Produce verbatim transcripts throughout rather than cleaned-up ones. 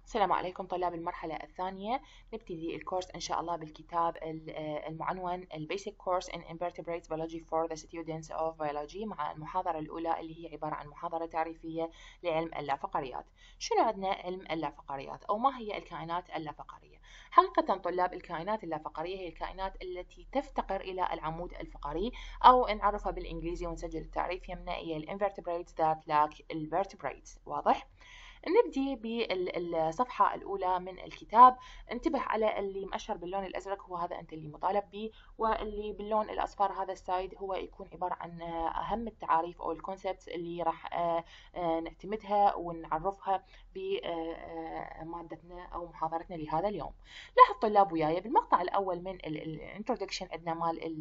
السلام عليكم طلاب المرحلة الثانية. نبتدي الكورس إن شاء الله بالكتاب المعنون ال Basic Course in Invertebrates Biology for the Students of Biology مع المحاضرة الأولى اللي هي عبارة عن محاضرة تعريفية لعلم اللافقريات. شنو عندنا علم اللافقريات أو ما هي الكائنات اللافقرية؟ حقيقة طلاب الكائنات اللافقرية هي الكائنات التي تفتقر إلى العمود الفقري أو نعرفها بالإنجليزي ونسجل التعريف يمنا هي ال Invertebrates that lack Invertebrates. واضح؟ نبدي بالصفحة الأولى من الكتاب. انتبه على اللي مأشر باللون الأزرق هو هذا أنت اللي مطالب به، واللي باللون الأصفر هذا السايد هو يكون عبارة عن أهم التعاريف أو الكونسبتس اللي راح نعتمدها ونعرفها بمادتنا أو محاضرتنا لهذا اليوم. لاحظ طلاب وياي بالمقطع الأول من الانترودكشن عندنا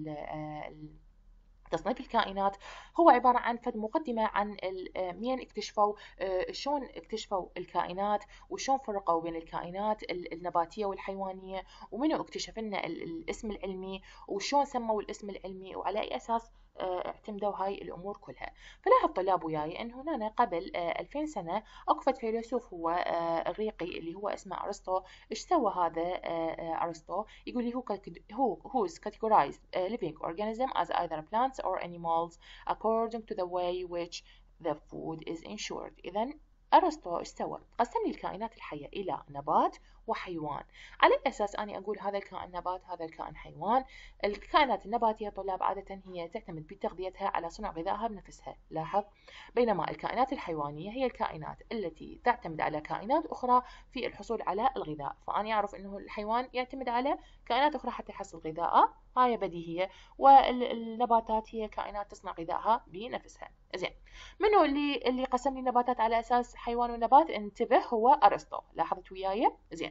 مال تصنيف الكائنات هو عبارة عن فد مقدمة عن مين اكتشفوا شلون اكتشفوا الكائنات وشلون فرقوا بين الكائنات النباتية والحيوانية، ومنو اكتشف لنا الاسم العلمي وشلون سموا الاسم العلمي وعلى أي أساس اعتمدوا هاي الأمور كلها. فلاحظ طلاب وياي أن هنا قبل ألفين سنة أكفت فيلسوف هو إغريقي اللي هو اسمه أرسطو. إيش سوى هذا أرسطو؟ يقول لي هو هو who's categorized living organism as either plants or animals according to the way which the food is ensured. إذن أرسطو إيش سوى؟ قسم لي الكائنات الحية إلى نبات وحيوان. على الأساس أنا أقول هذا الكائن نبات هذا الكائن حيوان. الكائنات النباتية طلاب عادة هي تعتمد بتغذيتها على صنع غذائها بنفسها. لاحظ، بينما الكائنات الحيوانية هي الكائنات التي تعتمد على كائنات أخرى في الحصول على الغذاء. فأنا أعرف أنه الحيوان يعتمد على كائنات أخرى حتى يحصل غذاءه، هاي بديهية. والنباتات هي كائنات تصنع غذائها بنفسها. زين، منو اللي اللي قسم لي النباتات على أساس حيوان ونبات؟ انتبه، هو أرسطو. لاحظت وياي؟ زين،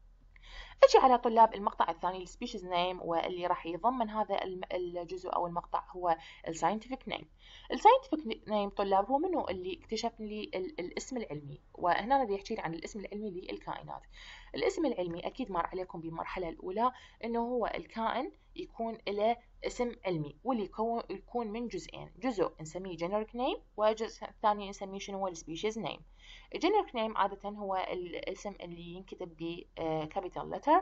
اجي على طلاب المقطع الثاني السبيشيز نيم، واللي راح يضمن هذا الجزء او المقطع هو الساينتفك نيم. الساينتفك نيم طلاب هو منو اللي اكتشف لي الاسم العلمي، وهنا بدي احكي عن الاسم العلمي للكائنات. الاسم العلمي اكيد مر عليكم بالمرحله الاولى انه هو الكائن يكون له اسم علمي، واللي يكون من جزئين، جزء نسميه جينيريك نيم وجزء ثاني نسميه شنو هو السبيشيز نيم. الجينيريك نيم عادة هو الاسم اللي ينكتب بكابيتال لتر،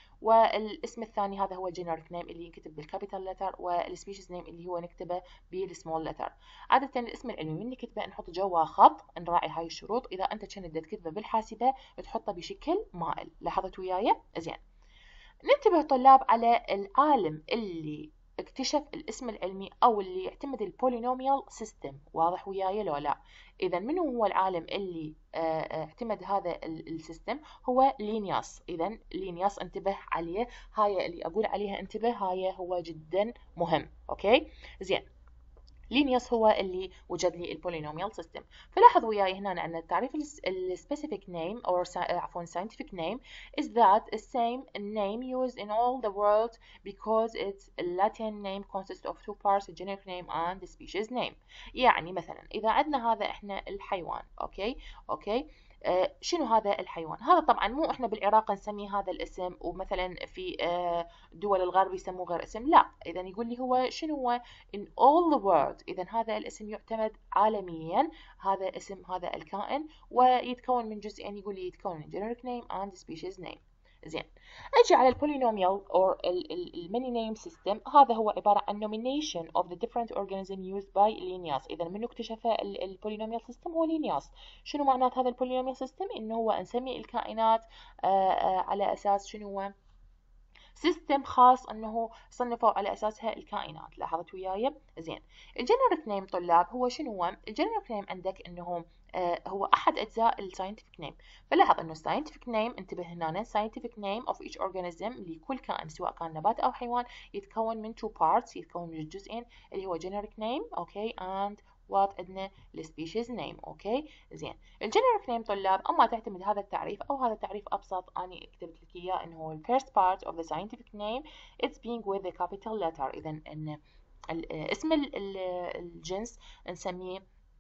والاسم الثاني هذا هو الجينيريك نيم اللي ينكتب بالكابيتال لتر، والسبيشيز نيم اللي هو نكتبه بالسمول لتر. عادة الاسم العلمي من نكتبه نحط جوا خط، نراعي هاي الشروط. إذا أنت كنت تكتبه بالحاسبة تحطه بشكل مائل. لاحظت وياي؟ زين، ننتبه طلاب على العالم اللي اكتشف الاسم العلمي او اللي يعتمد البولينوميال سيستم. واضح وياي لو لا؟ اذا منو هو العالم اللي اعتمد هذا السيستم؟ هو لينياس. اذا لينياس انتبه عليه، هاي اللي اقول عليها انتبه، هاي هو جدا مهم. اوكي زين، لينيوس هو اللي وجد لي البولينوميال سيستم. فلاحظ وياي هنا أن التعريف السبيسيفيك نيم أو عفوا scientific name is that the same name used in all the world because its Latin name consists of two parts, the generic name and the species name. يعني مثلا إذا عندنا هذا إحنا الحيوان، أوكي أوكي آه شنو هذا الحيوان؟ هذا طبعا مو احنا بالعراق نسميه هذا الاسم، ومثلا في آه دول الغرب يسموه غير اسم، لا. اذا يقول لي هو شنو هو in all the world، اذا هذا الاسم يعتمد عالميا، هذا اسم هذا الكائن، ويتكون من جزئين. يقول لي يتكون من generic name and species name. زين، اجي على البولينوميال or الماني نيم سيستم. هذا هو عباره عن nomination of the different organism used by Linnaeus. اذا منو اكتشف البولينوميال سيستم؟ هو لينياس. شنو معنات هذا البولينوميال سيستم؟ انه هو نسمي الكائنات على اساس شنو هو سيستم خاص انه صنفوا على اساسها الكائنات. لاحظت وياي؟ زين، الجينيريك نيم طلاب هو شنو هو؟ الجينيريك نيم عندك انه آه هو احد اجزاء الساينتفك نيم. فلاحظ انه الساينتفك نيم، انتبه هنا، scientific name of each organism لكل كائن سواء كان نبات او حيوان يتكون من two parts، يتكون من جزئين اللي هو generic name اوكي and وات عندنا السبيشيز نيم. اوكي زين، الجينيريك نيم طلاب اما تعتمد هذا التعريف او هذا التعريف ابسط، اني كتبت لك اياه انه هو first part of the scientific name it's being with the capital letter. اذا ان اسم الجنس نسميه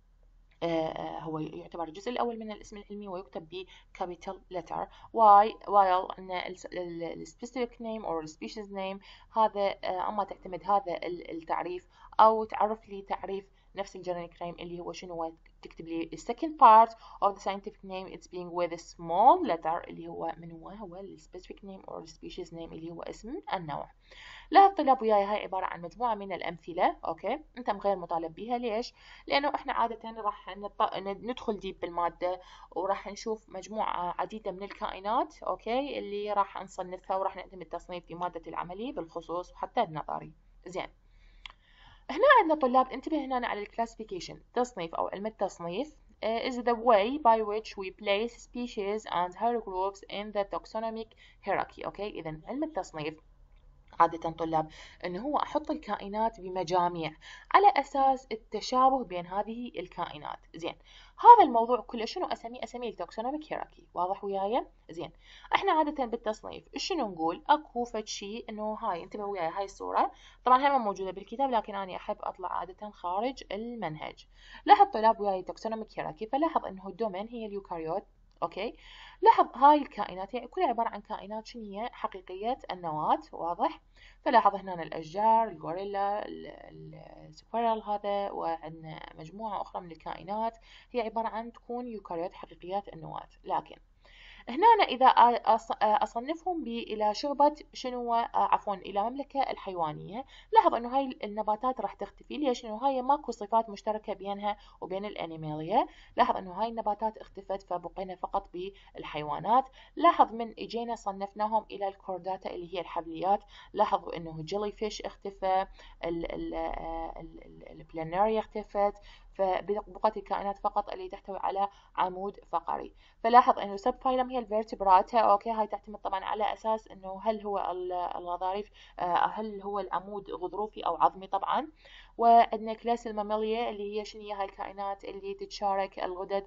هو يعتبر الجزء الأول من الاسم العلمي ويكتب ب capital letter. why while أن ال specific name or species name هذا أما تعتمد هذا التعريف أو تعرف لي تعريف نفس الجينيريك نيم اللي هو شنو هو، تكتب لي ال second part of the scientific name it's being with a small letter اللي هو من هو هو ال specific name or species name اللي هو اسم النوع. لا الطلاب وياي هاي عبارة عن مجموعة من الأمثلة، أوكي، أنت غير مطالب بها. ليش؟ لأنه إحنا عادة راح نط... ندخل ديب بالمادة وراح نشوف مجموعة عديدة من الكائنات، أوكي، اللي راح نصنفها وراح نعتمد التصنيف في مادة العملي بالخصوص وحتى النظري. زين، هنا عندنا طلاب انتبه هنا على الكلاسيفيكيشن، تصنيف أو علم التصنيف uh, is the way by which we place species and higher groups in the taxonomic hierarchy. أوكي، إذا علم التصنيف عادة طلاب أنه هو أحط الكائنات بمجاميع على أساس التشابه بين هذه الكائنات. زين، هذا الموضوع كله شنو أسميه؟ أسميه التاكسونوميك هيراركي. واضح وياي؟ زين، احنا عادة بالتصنيف شنو نقول؟ اكو فد شيء انه هاي، انتبهوا وياي، هاي الصورة طبعا هي موجودة بالكتاب لكن أنا أحب أطلع عادة خارج المنهج. لاحظ طلاب وياي التاكسونوميك هيراركي، فلاحظ أنه الدومين هي اليوكاريوت. أوكي، لاحظ هاي الكائنات يعني كلها عبارة عن كائنات شنو هي؟ حقيقية النواة. واضح؟ فلاحظ هنا الأشجار، الغوريلا، السكويرل هذا، وعندنا مجموعة أخرى من الكائنات هي عبارة عن تكون يوكاريوت حقيقيات النواة. لكن هنا إذا أصنفهم إلى شعبة شنو، عفوا إلى مملكة الحيوانية، لاحظ أنه هاي النباتات راح تختفي. ليش؟ لأنه هاي ماكو صفات مشتركة بينها وبين الأنيمالية. لاحظ أنه هاي النباتات اختفت فبقينا فقط بالحيوانات. لاحظ من إجينا صنفناهم إلى الكورداتا اللي هي الحبليات، لاحظوا أنه جيلي فيش اختفى، البلاناريا اختفت، فبقت الكائنات فقط اللي تحتوي على عمود فقري. فلاحظ انه سب فايلم هي الفيرتبرات. اوكي، هاي تعتمد طبعا على اساس انه هل هو الغضاريف، هل هو العمود غضروفي او عظمي طبعا. وعندنا كلاس الماميليا اللي هي شنو هي؟ هاي الكائنات اللي تتشارك الغدد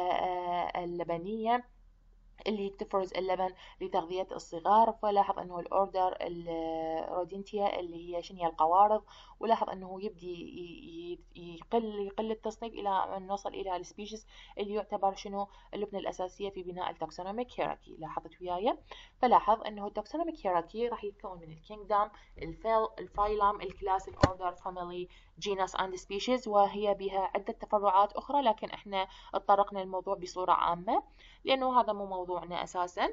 اللبنية اللي تفرز اللبن لتغذية الصغار. فلاحظ أنه الأوردر الرودينتيا اللي هي شنو هي؟ القوارض. ولاحظ أنه يبدي يقل يقل التصنيف إلى أن نوصل إلى السبيشيز اللي يعتبر شنو؟ اللبنة الأساسية في بناء التاكسونوميك هيراركي. لاحظت وياي؟ فلاحظ أنه التاكسونوميك هيراركي راح يتكون من الكينجدم، الفايلم، الكلاس، الأوردر، فاميلي، جينس أند سبيشيز، وهي بها عدة تفرعات أخرى لكن إحنا اتطرقنا للموضوع بصورة عامة لأنه هذا مو موضوعنا أساسا.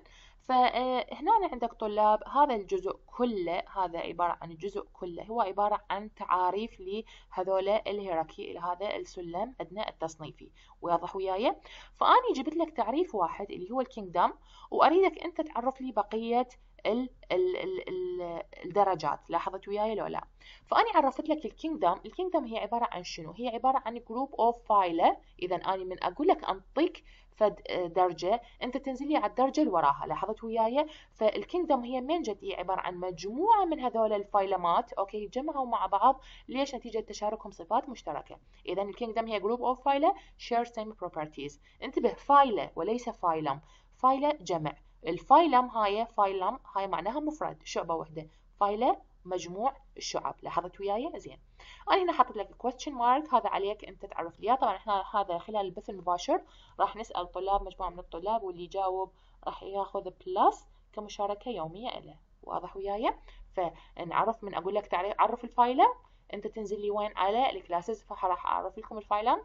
فهنا عندك طلاب هذا الجزء كله، هذا عبارة عن الجزء كله هو عبارة عن تعاريف لهذول الهيراركي، هذا السلم أدنى التصنيفي. واضح وياي؟ فأني جبت لك تعريف واحد اللي هو الكينجدم، وأريدك أنت تعرف لي بقية ال ال ال ال الدرجات. لاحظت وياي لو لا؟ فأنا عرفت لك الكينجدم. الكينجدم هي عبارة عن شنو؟ هي عبارة عن جروب أوف فايلة. إذا أنا من أقول لك أنطيك فد درجة، أنت تنزل لي على الدرجة اللي وراها. لاحظت وياي؟ فالكينجدم هي من جد هي عبارة عن مجموعة من هذول الفايلمات، أوكي، جمعوا مع بعض. ليش؟ نتيجة تشاركهم صفات مشتركة. إذا الكينجدم هي جروب أوف فايلة share same properties. انتبه، فايلة وليس فايلم. فايلة جمع، الفايلم هاي فايلم هاي معناها مفرد، شعبة واحدة. فايلة مجموع الشعب. لاحظت وياي؟ زين، أنا هنا حطيت لك question mark، هذا عليك أنت تعرف لي. طبعا احنا هذا خلال البث المباشر راح نسأل طلاب، مجموعة من الطلاب، واللي يجاوب راح ياخذ بلس كمشاركة يومية له. واضح وياي؟ فنعرف من أقول لك تعرف عرف الفايلة، أنت تنزل لي وين؟ على الكلاسز. فراح أعرف لكم الفايلة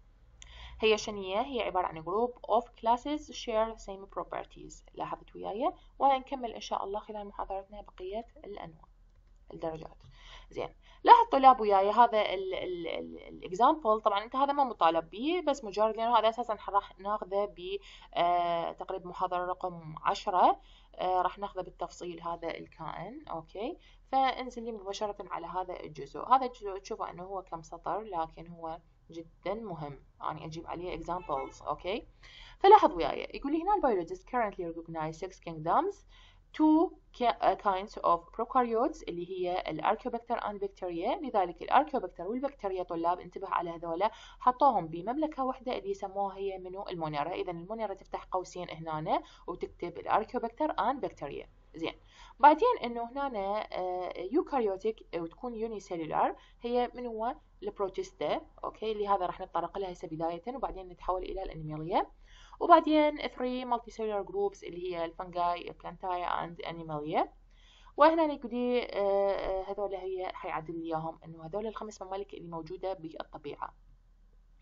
هي شنية؟ هي عبارة عن group of classes share same properties. لاحظت وياي؟ ونكمل إن شاء الله خلال محاضرتنا بقية الأنواع الدرجات. زين، لاحظ طلاب وياي هذا الاكزامبل. طبعا انت هذا ما مطالب به، بس مجرد لانه هذا اساسا راح ناخذه ب آه تقريبا محاضره رقم عشرة، آه راح ناخذه بالتفصيل هذا الكائن. اوكي، فانزل لي مباشره على هذا الجزء. هذا الجزء تشوفه انه هو كم سطر لكن هو جدا مهم، يعني اجيب عليه examples. اوكي، فلاحظ وياي، يقول لي هنا البيولوجيست currently recognize six kingdoms, two kinds of prokaryotes اللي هي الاركيوبكتر and bacteria. لذلك الاركيوبكتر والبكتيريا طلاب انتبه على هذولا، حطوهم بمملكه واحده اللي يسموها هي منو؟ المونيرا. اذا المونيرا تفتح قوسين هنا وتكتب الاركيوبكتر and bacteria. زين، بعدين انه هنا يوكاريوتيك وتكون يونيسيلولار هي من هو؟ البروتيستا. اوكي، اللي هذا راح نتطرق لها هسه بدايه وبعدين نتحول الى الانيماليا. وبعدين three multicellular groups اللي هي الفنجاي، بلانتايا and animalia. وهنا يقول لي هذول هي حيعدل لي اياهم انه هذول الخمس ممالك اللي موجوده بالطبيعه.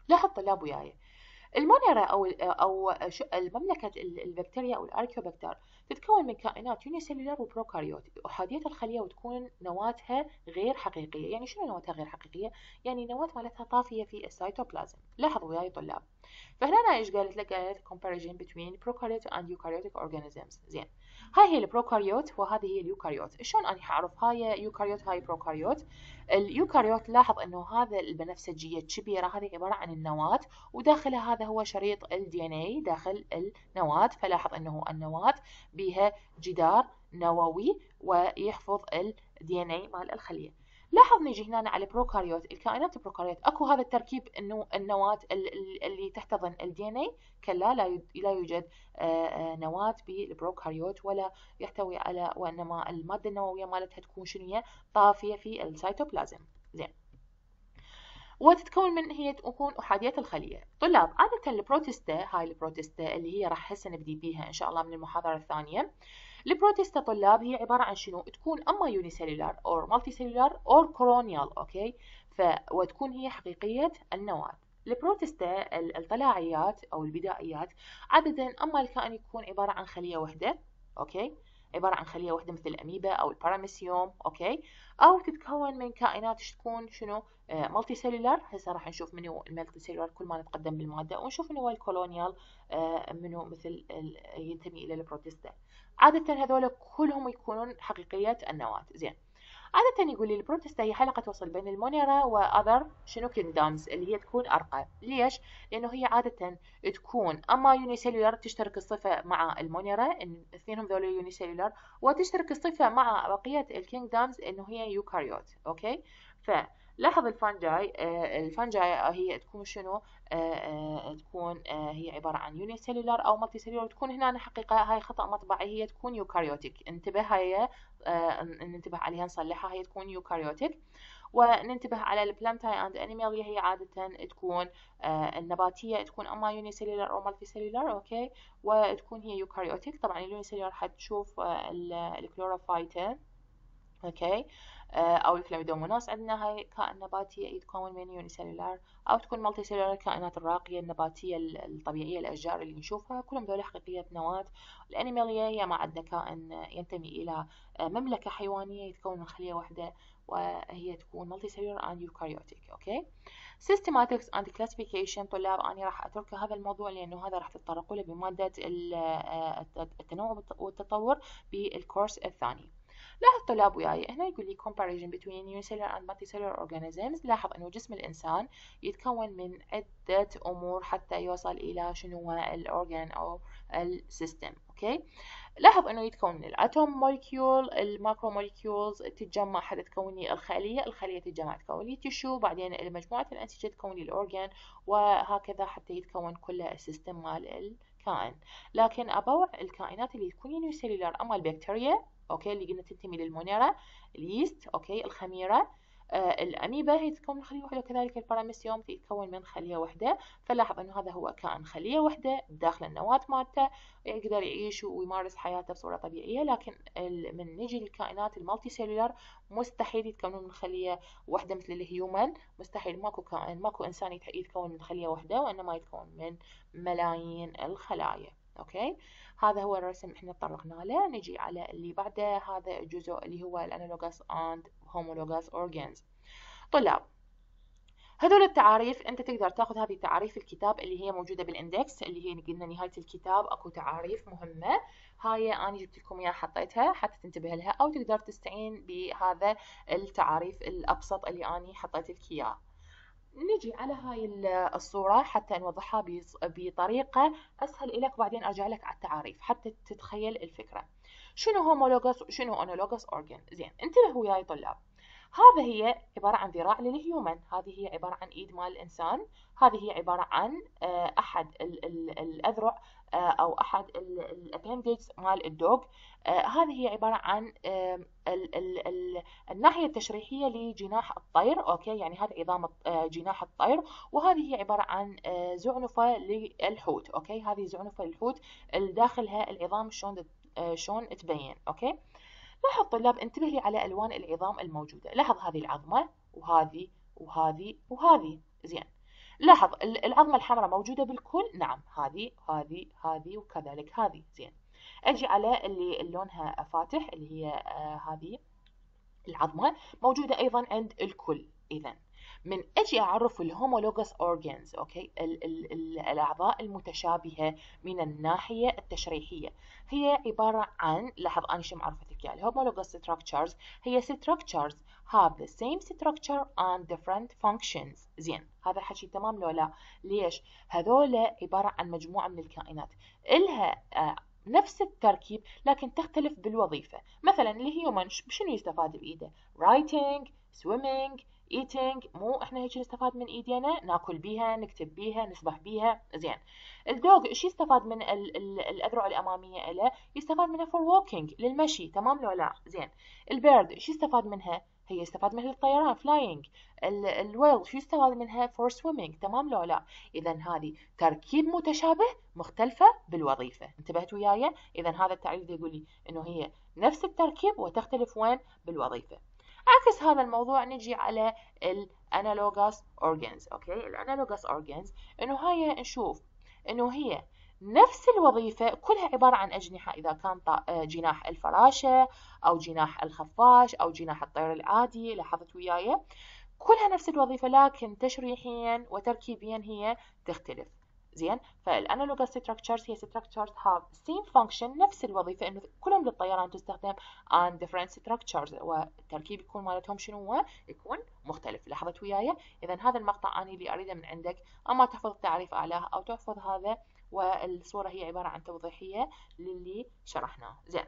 لاحظ طلاب وياي المونيرا أو أو المملكة البكتيريا أو الأركيوبكتر تتكون من كائنات يونيسيلولار وبروكاريوت أحادية الخلية وتكون نواتها غير حقيقية. يعني شنو نواتها غير حقيقية؟ يعني نواة مالتها طافية في السيتوبلازم. لاحظوا وياي طلاب، فهنا أنا إيش قالت لك؟ قالت comparison between prokaryotic and eukaryotic organisms. زين، هاي هي البروكاريوت وهذه هي اليوكاريوت. شلون أنا حأعرف هاي يوكاريوت هاي بروكاريوت؟ اليوكاريوت لاحظ أنه هذا البنفسجية الكبيرة هذه عبارة عن النواة، وداخلها هذا هو شريط ال دي إن إيه داخل النواة. فلاحظ أنه النواة بها جدار نووي ويحفظ ال دي إن إيه مال الخلية. لاحظ نيجي هنا على البروكاريوت، الكائنات البروكاريوت اكو هذا التركيب انه النواة اللي تحتضن ال دي إن إيه؟ كلا لا يوجد نواة بالبروكاريوت ولا يحتوي على، وانما المادة النووية مالتها تكون شنو؟ طافية في السيتوبلازم. زين، وتتكون من هي تكون أحادية الخلية. طلاب عادة البروتيستا، هاي البروتيستا اللي هي راح هسه نبدي بيها إن شاء الله من المحاضرة الثانية. البروتيستا طلاب هي عبارة عن شنو؟ تكون أما يونيسيلولار أو مالتي سيلولار أو كولونيال، أوكي؟ ف وتكون هي حقيقية النواة. البروتيستا الطلاعيات أو البدائيات عادة أما الكائن يكون عبارة عن خلية واحدة، أوكي؟ عبارة عن خلية واحدة مثل الأميبا أو الباراميسيوم، أوكي؟ أو تتكون من كائنات تكون شنو؟ مالتي سيلولار. هسه راح نشوف منو المالتي سيلولار كل ما نتقدم بالمادة، ونشوف منو الكولونيال منو مثل ينتمي إلى البروتيستا. عادة هذول كلهم يكونون حقيقية النواة. زين، عادة يقول لي البروتيستا هي حلقة توصل بين المونيرا وأذر شنو كينجدومز اللي هي تكون أرقى. ليش؟ لأنه هي عادة تكون أما يونيسيلولار تشترك الصفة مع المونيرا، إن اثنينهم ذول يونيسيلولار، وتشترك الصفة مع بقية الكينجدومز إنه هي يوكاريوت، أوكي؟ ف لاحظ الفانجاي، آه الفانجاي هي تكون شنو؟ آه آه تكون آه هي عبارة عن يونيسيلولار أو مالتي سيلولار. تكون هنا حقيقة هاي خطأ مطبعي، هي تكون يوكاريوتيك. انتبه، هاي آه ننتبه عليها نصلحها، هي تكون يوكاريوتيك. وننتبه على البلانتاي اند انيماليا، هي عادة تكون آه النباتية تكون اما يونيسيلولار او مالتي سيلولار، اوكي؟ وتكون هي يوكاريوتيك. طبعا اليونيسيلولار حتشوف آه الكلوروفايتا، اوكي؟ او الكلاميدوموناس. عندنا هاي كائن نباتي يتكون من يونيسيلولار، او تكون مالتي سيلولار الكائنات الراقيه النباتيه الطبيعيه الاشجار اللي نشوفها، كلهم ذول حقيقيه نواه. الانيماليا هي ما عندنا كائن ينتمي الى مملكه حيوانيه يتكون من خليه واحده، وهي تكون مالتي سيلولار اند يوكاريوتيك، اوكي؟ systematics and classification. طلاب أنا راح أترك هذا الموضوع لأنه هذا راح تتطرقوا له بمادة التنوع والتطور بالكورس الثاني. لاحظ طلاب وياي هنا يقول لي comparison between unicellular and multicellular organisms. لاحظ أنه جسم الإنسان يتكون من عدة أمور حتى يوصل إلى شنو هو الأورجان أو السيستم، أوكي؟ لاحظ أنه يتكون من الأتوم موليكيول، الماكرو موليكيولز تتجمع حتى تكون لي الخلية، الخلية تتجمع تكون لي تشو، بعدين مجموعة الأنسجة تكون لي الأورجان، وهكذا حتى يتكون كل السيستم مال الكائن. لكن أبوع الكائنات اللي تكون يونيسيلولار أما البكتيريا، اوكي، اللي قلنا تنتمي للمونيرا، اليست، اوكي، الخميره، آه الاميبا هي تتكون من خليه واحده، وكذلك الباراميسيوم تتكون من خليه واحده. فلاحظ انه هذا هو كائن خليه واحده داخل النواه مالته، يقدر يعيش ويمارس حياته بصوره طبيعيه. لكن من نجي للكائنات المالتي سيلولار مستحيل يتكونون من خليه واحده مثل الهيومن، مستحيل، ماكو كائن ماكو انسان يتكون من خليه واحده، وانما يتكون من ملايين الخلايا، اوكي؟ هذا هو الرسم احنا تطرقنا له. نجي على اللي بعده، هذا الجزء اللي هو الانالوجاس اند هومولوجاس اورجانز. طلاب هذول التعاريف انت تقدر تاخذ هذه تعاريف الكتاب اللي هي موجوده بالاندكس، اللي هي قلنا نهايه الكتاب اكو تعاريف مهمه، هاي انا جبت لكم اياها حطيتها حتى تنتبه لها، او تقدر تستعين بهذا التعاريف الابسط اللي انا حطيت لك اياه. نجي على هاي الصورة حتى نوضحها بطريقة أسهل لك، وبعدين أرجع لك على التعاريف حتى تتخيل الفكرة. شنو هومولوجاس وشنو أونولوجاس أورجان؟ زين، انتبهوا وياي طلاب، هذا هي عبارة عن ذراع للهيومن، هذه هي عبارة عن إيد مال الإنسان، هذه هي عبارة عن أحد الأذرع أو أحد الأبندكس مال الدوغ، هذه هي عبارة عن ال ال ال الناحية التشريحية لجناح الطير، أوكي؟ يعني هذا عظام جناح الطير، وهذه هي عبارة عن زعنفة للحوت، أوكي؟ هذه زعنفة للحوت اللي داخلها العظام شلون شلون تبين، أوكي؟ لاحظ طلاب، انتبه لي على ألوان العظام الموجودة. لاحظ هذه العظمة وهذه وهذه وهذه، زين. لاحظ العظمة الحمراء موجودة بالكل، نعم هذه هذه هذه وكذلك هذه. زين، أجي على اللي لونها فاتح اللي هي آه هذه العظمة موجودة أيضا عند الكل. إذا من أجي أعرف الهومولوجous organs، أوكي، ال ال ال الأعضاء المتشابهة من الناحية التشريحية هي عبارة عن، لاحظ أنا شو معرفتك يعني homologous structures هي structures have the same structure and different functions. زين، هذا حكي تمام لو لا؟ ليش؟ هذولا عبارة عن مجموعة من الكائنات إلها آه نفس التركيب لكن تختلف بالوظيفة. مثلا الهيومن شنو يستفاد بإيده؟ writing، swimming، eating. مو احنا هيك نستفاد من ايدينا، ناكل بيها، نكتب بيها، نسبح بيها. زين، الدوغ ايش يستفاد من ال ال الاذرع الاماميه له؟ يستفاد منها for walking، للمشي. تمام لو لا؟ زين، البيرد ايش يستفاد منها؟ هي يستفاد منها للطيران flying. الويل شو يستفاد منها for swimming. تمام لو لا؟ اذا هذه تركيب متشابه مختلفه بالوظيفه. انتبهتوا وياي؟ اذا هذا التعريف يقول لي انه هي نفس التركيب وتختلف وين؟ بالوظيفه. عكس هذا الموضوع نجي على الانالوجاس اورجانز. اوكي، الانالوجاس اورجانز انه هاي نشوف انه هي نفس الوظيفة كلها عبارة عن أجنحة، إذا كان جناح الفراشة أو جناح الخفاش أو جناح الطير العادي. لاحظت وياي؟ كلها نفس الوظيفة لكن تشريحيا وتركيبيا هي تختلف. زين، فالانالوجous structures هي structures have same function، نفس الوظيفة، انه كلهم للطيران تستخدم and different structures، والتركيب يكون مالتهم شنو هو؟ يكون مختلف. لاحظت وياي؟ اذا هذا المقطع اني اللي اريده من عندك، اما تحفظ التعريف اعلاه او تحفظ هذا، والصورة هي عبارة عن توضيحية للي شرحناه. زين،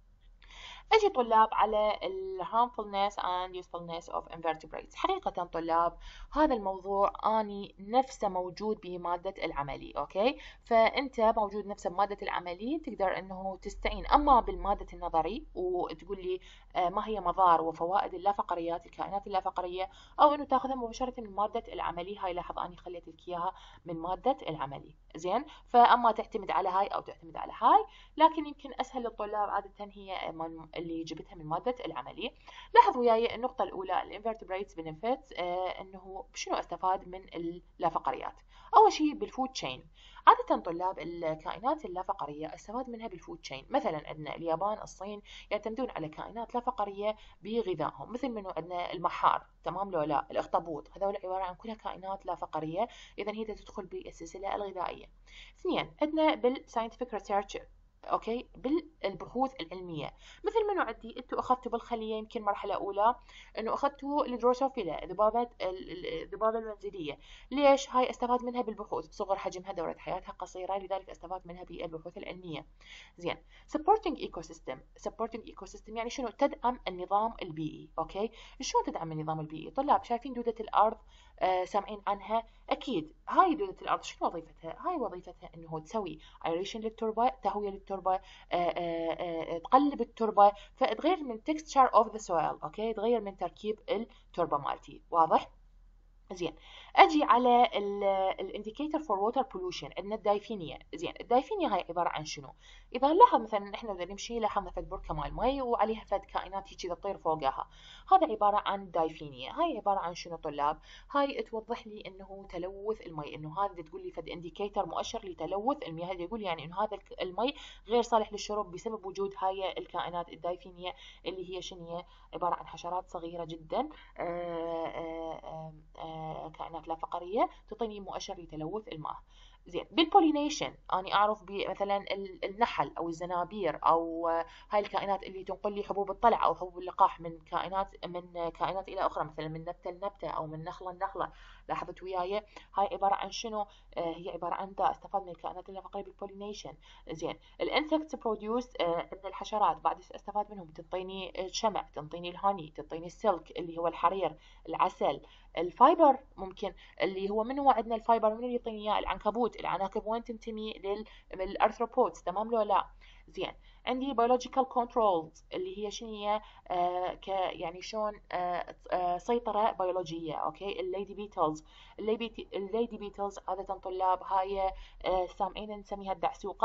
أجي طلاب على ال harmfulness and usefulness of invertebrates. حقيقة طلاب هذا الموضوع أني نفسه موجود بمادة العملي. أوكي، فأنت موجود نفسه بمادة العملي، تقدر أنه تستعين أما بالمادة النظري وتقول لي ما هي مضار وفوائد اللافقريات، الكائنات اللافقرية، أو أنه تاخذها مباشرة من مادة العملي. هاي لاحظ أني خليت لك إياها من مادة العملي. زين، فأما تعتمد على هاي أو تعتمد على هاي، لكن يمكن أسهل للطلاب عادة هي اللي جبتها من مادة العملي. لاحظوا وياي النقطة الأولى الانفرتبريتس بنفيتس، آه أنه شنو استفاد من اللافقريات؟ أول شيء بالفود تشين. عادة طلاب الكائنات اللافقرية استفاد منها بالفود تشين. مثلا عندنا اليابان، الصين يعتمدون على كائنات لافقرية بغذائهم، مثل منه عندنا المحار. تمام لو لا؟ الأخطبوط، هذول عبارة عن كلها كائنات لافقرية، إذا هي تدخل بالسلسلة الغذائية. اثنين، عندنا بالساينتفك ريسيرش، اوكي، بالبحوث العلميه، مثل منو عندي انتم اخذتوا بالخليه يمكن مرحله اولى انه اخذتوا الدروسوفيلا، ذبابه الذبابه المنزليه. ليش؟ هاي استفاد منها بالبحوث، صغر حجمها، دوره حياتها قصيره، لذلك استفاد منها بالبحوث العلميه. زين، supporting ecosystem. supporting ecosystem يعني شنو؟ تدعم النظام البيئي. اوكي، شلون تدعم النظام البيئي؟ طلاب شايفين دوده الارض؟ آه سامعين عنها اكيد. هاي دوده الارض شنو وظيفتها؟ هاي وظيفتها انه تسوي ايريشن للتربه، تهويه للتربه، آآ آآ تقلب التربه، فتغير من texture of the soil. اوكي، تغير من تركيب التربه مالتي. واضح؟ زين، اجي على الانديكيتور فور ووتر بولوشن. عندنا الدايفينيا. زين، الدايفينيا هاي عباره عن شنو؟ اذا نلاحظ مثلا احنا بدنا نمشي لاحظنا فد بركه مال مي وعليها فد كائنات هيك تطير فوقها، هذا عباره عن دايفينيا. هاي عباره عن شنو طلاب؟ هاي توضح لي انه تلوث المي، انه هذا تقول لي فد انديكيتور مؤشر لتلوث المياه، هذا يقول يعني انه هذا المي غير صالح للشرب بسبب وجود هاي الكائنات الدايفينيا، اللي هي شنو؟ عباره عن حشرات صغيره جدا، آآ آآ آآ كائنات لا فقرية، تعطيني مؤشر لتلوث الماء. زين، بالبولينيشن أنا أعرف مثلا النحل أو الزنابير أو هاي الكائنات اللي تنقل لي حبوب الطلع أو حبوب اللقاح من كائنات من كائنات إلى أخرى، مثلا من نبتة لنبتة أو من نخلة لنخلة. لاحظت وياي؟ هاي عبارة عن شنو؟ آه هي عبارة عن دا استفاد من الكائنات اللافقرية بالبولينيشن. زين، الانسكتس بروديوس من الحشرات، بعد استفاد منهم، تعطيني الشمع، تعطيني الهوني، تعطيني السلك اللي هو الحرير، العسل، الفايبر ممكن اللي هو من هو عندنا الفايبر من اللي يعطيني اياه؟ العنكبوت. العناكب وين تنتمي؟ للارثروبودز. تمام لو لا؟ زين، عندي biological controls اللي هي شنو هي؟ آه ك يعني شلون آه آه سيطرة بيولوجية. اوكي، الليدي بيتلز. الليدي بيتلز عادة طلاب هاي آه سامعين نسميها الدعسوقة.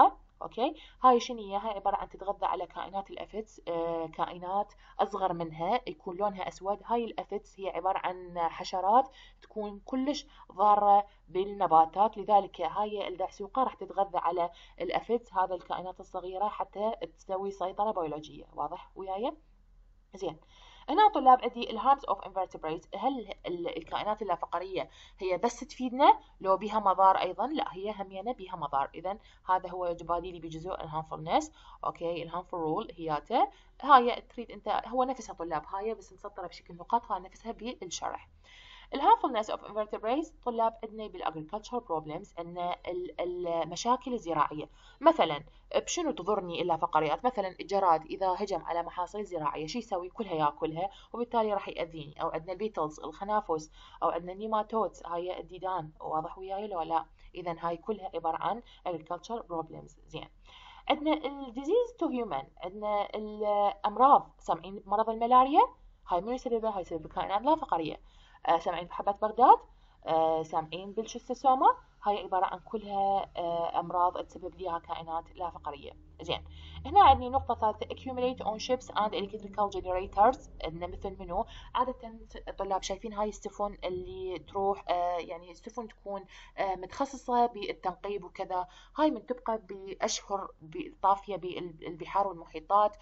اوكي. هاي شنو هي؟ هاي عباره عن تتغذى على كائنات الافيدز، آه كائنات اصغر منها يكون لونها اسود. هاي الافيدز هي عباره عن حشرات تكون كلش ضاره بالنباتات، لذلك هاي الدعسوقه راح تتغذى على الافيدز، هذا الكائنات الصغيره، حتى تسوي سيطره بيولوجيه. واضح وياي؟ زين. هنا طلاب عندي الهارمز اوف انفرتبريتس، هل الكائنات اللافقريه هي بس تفيدنا لو بها مضار ايضا؟ لا، هي همينه بها مضار. اذا هذا هو يجبادي لي بجزء الهارمفulness. اوكي، الهارمفul رول هياته هاي تريد انت، هو نفسها طلاب هاي بس مسطره بشكل نقاط، هاي نفسها بالشرح. الهارمفulness of invertebrates طلاب عندنا بالagricultural problems ان المشاكل الزراعيه، مثلا بشنو تضرني اللافقريات؟ مثلا الجراد اذا هجم على محاصيل زراعيه شو يسوي؟ كلها ياكلها وبالتالي راح ياذيني. او عندنا البيتلز الخنافس، او عندنا النيماتودز هاي الديدان. واضح وياي لو لا؟ اذا هاي كلها عباره عن agricultural problems. زين. عندنا الديزيز تو هيومن، عندنا الامراض، سامعين بمرض الملاريا؟ هاي منو يسببها؟ هاي سبب كائنات لا فقريه. آه سامعين بحبة بغداد؟ آه سامعين بالشستوسوما؟ هاي عبارة عن كلها آه أمراض تسبب لها كائنات لا فقرية. زين. هنا عندي نقطة ثالثة accumulate on ships and electrical generators. عندنا مثل منو؟ عادة طلاب شايفين هاي السفن اللي تروح، آه يعني السفن تكون آه متخصصة بالتنقيب وكذا، هاي من تبقى بأشهر طافية بالبحار والمحيطات.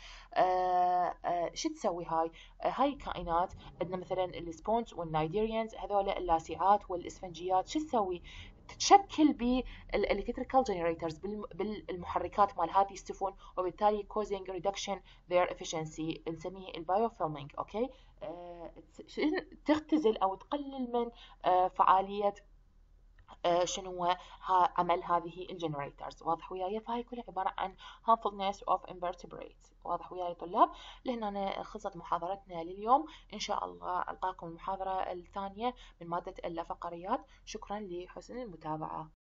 آه آه شو تسوي هاي؟ آه هاي كائنات عندنا مثلا السبونج والنايديريانز، هذول اللاسعات والاسفنجيات، شو تسوي؟ تتشكل بالالكتريكال جنريترز، بالمحركات مال هذه السفن، وبالتالي causing reduction their efficiency، نسميه البايوفيلمينج. اوكي. آه تختزل او تقلل من آه فعاليه آه شنو ها عمل هذه الجنريترز. واضح وياي؟ فهي كلها عبارة عن harmfulness of invertebrates. واضح وياي طلاب؟ لهنا خلصت محاضرتنا لليوم. إن شاء الله ألقاكم المحاضرة الثانية من مادة اللافقريات. شكرا لحسن المتابعة.